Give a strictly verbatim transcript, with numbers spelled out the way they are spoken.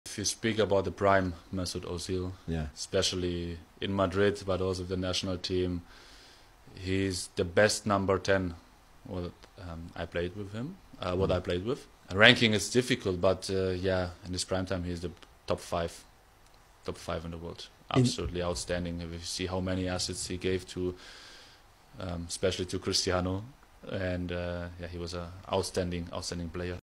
If you speak about the prime Mesut Ozil, Yeah. especially in Madrid, but also the national team, he's the best number ten. What um, I played with him, uh, what I played with. Ranking is difficult, but uh, yeah, in his prime time, he's the top five, top five in the world. Absolutely outstanding. If you see how many assets he gave to, um, especially to Cristiano, and uh, yeah, he was an outstanding, outstanding player.